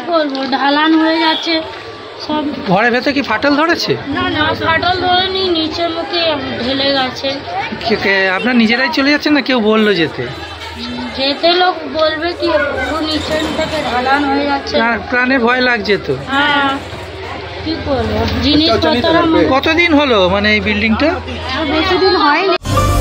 করবো, ঢালান হয়ে যাচ্ছে সব। ঘরের ভেতরে কি ফাটল ধরেছে? না না, ফাটল ধরেনি, নিচের মুখে ঢেলে গেছে। আপনার নিজেরাই চলে যাচ্ছেন না কেউ বললো যেতে? যেতে লোক বলবে কি, নিচের থেকে ঢালান হয়ে যাচ্ছে, প্রাণে ভয় লাগছে তো। হ্যাঁ কি করবো, জিনিসপত্র। কতদিন হলো মানে এই বিল্ডিংটা? বেশি দিন হয়নি।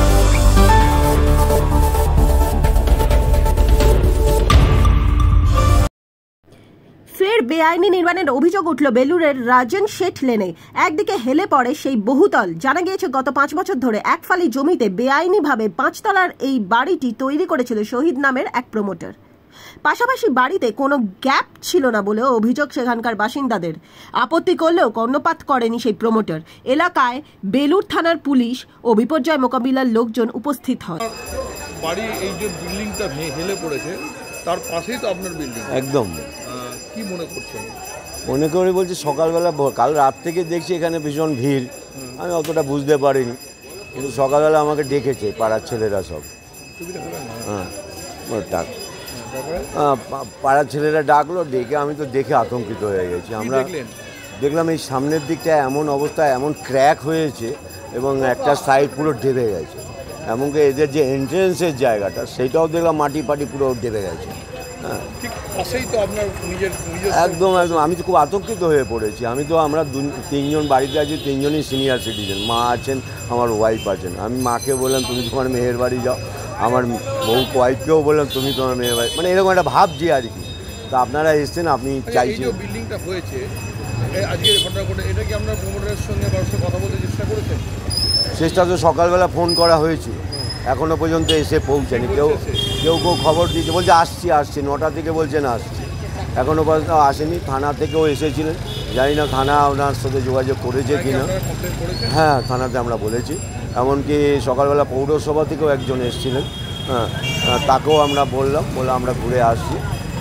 ফের বেআইনি নির্মাণের অভিযোগ উঠল বেলুরের রাজন শেঠ লেনে। একদিকে হেলে পড়ে সেই বহুতল। জানা গিয়েছে গত 5 বছর ধরে একফালি জমিতে বেআইনিভাবে 5 তলার এই বাড়িটি তৈরি করেছিল শহীদ নামের এক প্রমোটার। পাশাপাশি বাড়িতে কোনো গ্যাপ ছিল না বলেও অভিযোগ সেখানকার বাসিন্দাদের। আপত্তি করলেও কর্ণপাত করেনি সেই প্রমোটার। এলাকায় বেলুর থানার পুলিশ ও বিপর্যয় মোকাবিলার লোকজন উপস্থিত হয়। বাড়ি এই যে বিল্ডিংটা হেলে পড়েছে তার পাশেই তো আপনার বিল্ডিং। একদম। কি মনে করছেন? মনে করে বলছি সকালবেলা, কাল রাত থেকে দেখছি এখানে ভীষণ ভিড়। আমি অতটা বুঝতে পারিনি, কিন্তু সকালবেলা আমাকে ডেকেছে পাড়ার ছেলেরা সব। পাড়ার ছেলেরা ডাকলো, ডেকে আমি তো দেখে আতঙ্কিত হয়ে গেছি। আমরা দেখলাম এই সামনের দিকটা এমন অবস্থা, এমন ক্র্যাক হয়েছে এবং একটা সাইড পুরো ডেবে গেছে। এমনকি এদের যে এন্ট্রেন্সের জায়গাটা সেটাও দেখলাম মাটি পাটি পুরো ডেবে গেছে। হ্যাঁ, একদম একদম। আমি তো খুব আতঙ্কিত হয়ে পড়েছি। আমরা 3জন বাড়িতে আছি, 3জনই সিনিয়র সিটিজেন। মা আছেন, আমার ওয়াইফ আছেন। আমি মাকে বললাম তুমি তোমার মেয়ের বাড়ি যাও, আমার বউ ওয়াইফকেও বললাম তুমি তোমার মেয়ের বাড়ি, মানে এরকম একটা ভাবছি আর কি। তো আপনারা এসছেন, আপনি চাইছেন। বিল্ডিংটা হয়েছে আজকে ঘটনা ঘটে, এটা কি আপনার প্রমোটারের সঙ্গে কথা বলতে চেষ্টা করেছেন? চেষ্টা তো সকালবেলা ফোন করা হয়েছিল, এখনও পর্যন্ত এসে পৌঁছায়নি। কেউ খবর দিয়েছে, বলছে আসছি 9টা থেকে বলছেন আসছি, এখনও পর্যন্ত আসেনি। থানা থেকেও এসেছিলেন, জানি না থানা ওনার সাথে যোগাযোগ করেছে কিনা। হ্যাঁ, থানাতে আমরা বলেছি। এমনকি সকালবেলা পৌরসভা থেকেও একজন এসেছিলেন, হ্যাঁ, তাকেও আমরা বললাম আমরা ঘুরে আসছি।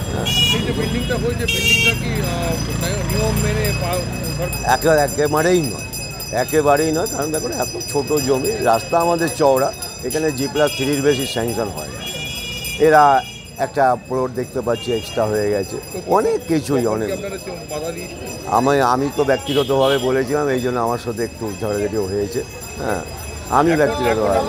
একেবারেই নয়, কারণ দেখুন এত ছোট জমি, রাস্তা আমাদের চওড়া, এখানে G+3 বেশি স্যাংশন হয় না। এরা একটা প্লট দেখতে পাচ্ছি এক্সট্রা হয়ে গেছে, অনেক কিছুই অনেক। আমি তো ব্যক্তিগতভাবে বলেছিলাম, এই জন্য আমার সাথে একটু ঝগড়াঝাটিও হয়েছে। হ্যাঁ, আমি ব্যক্তিগতভাবে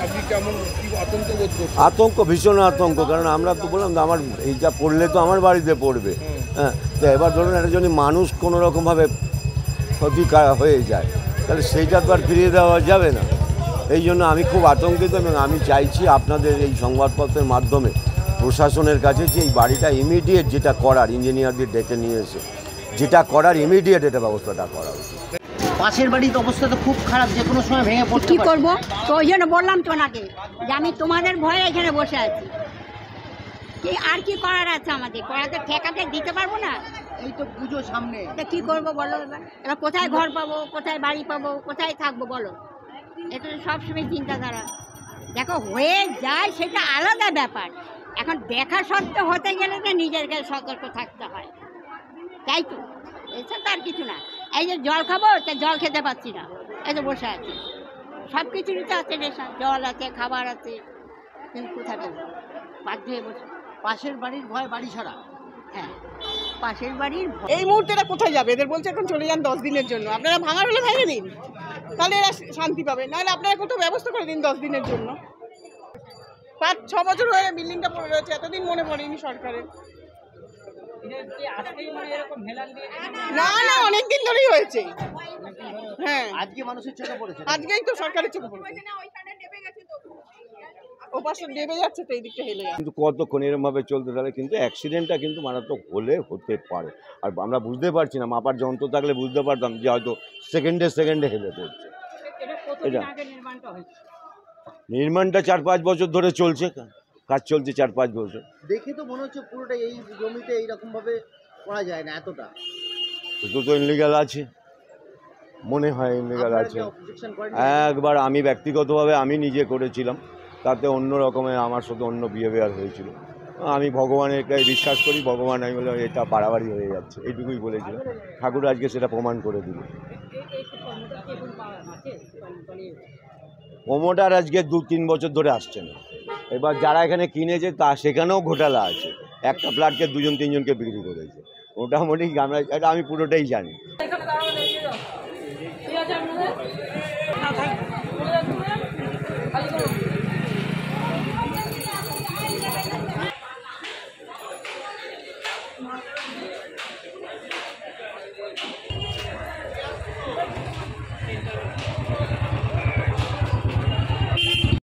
আতঙ্ক, ভীষণ আতঙ্ক। কারণ আমরা তো বললাম আমার এইটা পড়লে তো আমার বাড়িতে পড়বে। হ্যাঁ, তো এবার ধরুন একটা যদি মানুষ কোনো রকমভাবে ক্ষতি হয়ে যায়, তাহলে সেইটা তো আর ফিরিয়ে দেওয়া যাবে না। এই জন্য আমি খুব আতঙ্কিত এবং আমি চাইছি আপনাদের এই সংবাদপত্রের মাধ্যমে প্রশাসনের কাছে যে এই বাড়িটা ইমিডিয়েট যেটা করার, ইঞ্জিনিয়ারদের ডেকে নিয়ে এসে যেটা করার ইমিডিয়েট এটা ব্যবস্থাটা করা উচিত। পাশের বাড়ির অবস্থা তো খুব খারাপ, যে কোনো সময় ভেঙে পড়তে পারে। কি করবো? তো ওই জন্য বললাম তো ওনাকে যে আমি তোমাদের ভয়ে এখানে বসে আছি। আর কি করার আছে আমাদের? করাতে ঠেকাতে দিতে পারবো না। এই তো পুজো সামনে, কি করবো বলো? এবার কোথায় ঘর পাবো, কোথায় বাড়ি পাবো, কোথায় থাকবো বলো? এটা তো সবসময় চিন্তাধারা। দেখো হয়ে যায় সেটা আলাদা ব্যাপার, এখন দেখা সত্ত্বেও হতে গেলে তো নিজের সতর্ক থাকতে হয়, তাই তো। এসব তো আর কিছু না। এই যে জল খাবো, তা জল খেতে পাচ্ছি না, এই তো বসে আছি। সব কিছুরই তো আছে নেশা, জল আছে, খাবার আছে, কিন্তু কোথায় পাবো? বাধ্য হয়ে বসে। পাশের বাড়ির ভয় বাড়ি ছাড়া। হ্যাঁ, পাশের বাড়ির এই মুহূর্তে এরা কোথায় যাবে? এদের বলছে এখন চলে যান 10 দিনের জন্য। আপনারা ভাঙার হলে ভেঙে দিন, তাহলে এরা শান্তি পাবে। নাহলে আপনারা কোথাও ব্যবস্থা করে দিন 10 দিনের জন্য। 5-6 বছর হয়ে বিল্ডিংটা পড়ে রয়েছে, এতদিন মনে পড়েনি সরকারের। না না, অনেকদিন ধরেই হয়েছে। হ্যাঁ, আজকে মানুষের চোখে পড়েছে, আজকেই তো সরকারের চোখে পড়েছে। ও পাশে ডেবে যাচ্ছে তো, এই দিকটা হেলে যাচ্ছে। কিন্তু কতক্ষণ এরকমভাবে চলতে থাকলে কিন্তু অ্যাক্সিডেন্টটা কিন্তু মারাত্মক হতে পারে। আর আমরা বুঝতে পারছি না, মাপার যন্ত্র থাকলে বুঝতে পারতাম যে হয়তো সেকেন্ডে হেলে পড়ছে। এটা নির্মাণটা 4-5 বছর ধরে চলছে, কাজ চলছে 4-5 বছর। দেখে তো মনে হচ্ছে পুরোটা এই জমিতে এইরকম ভাবে করা যায় না। এতটা শুধু তো ইনলিগাল আছে, মনে হয় ইনলিগাল আছে। একবার আমি ব্যক্তিগতভাবে আমি নিজে করেছিলাম, তাতে অন্য রকমের আমার সাথে অন্য বিহেভিয়ার হয়েছিল। আমি ভগবানের কাছে বিশ্বাস করি, ভগবান আমি বললাম এটা বাড়াবাড়ি হয়ে যাচ্ছে, এইটুকুই বলেছিলাম। ঠাকুর আজকে সেটা প্রমাণ করে দিল। প্রমোটার আজকে 2-3 বছর ধরে আসছে না। এবার যারা এখানে কিনেছে তা সেখানেও ঘোটালা আছে, একটা ফ্ল্যাটকে 2-3 জনকে বিক্রি করেছে। মোটামুটি আমরা এটা আমি পুরোটাই জানি।